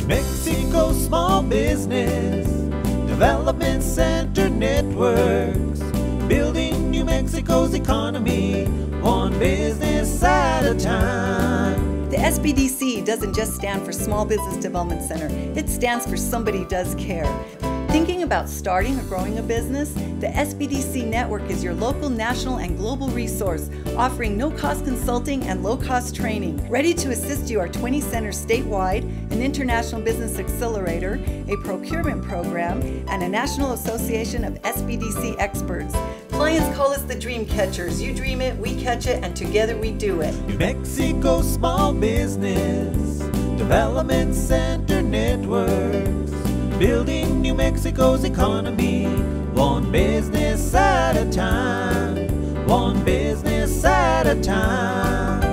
Mexico Small Business Development Center networks, building New Mexico's economy, one business at a time. The SBDC doesn't just stand for Small Business Development Center, it stands for Somebody Does Care. Thinking about starting or growing a business? The SBDC network is your local, national, and global resource, offering no-cost consulting and low-cost training. Ready to assist you are 20 centers statewide, an international business accelerator, a procurement program, and a national association of SBDC experts. Clients call us the dream catchers. You dream it, we catch it, and together we do it. New Mexico Small Business Development Center networks, building New Mexico's economy, one business at a time, one business at a time.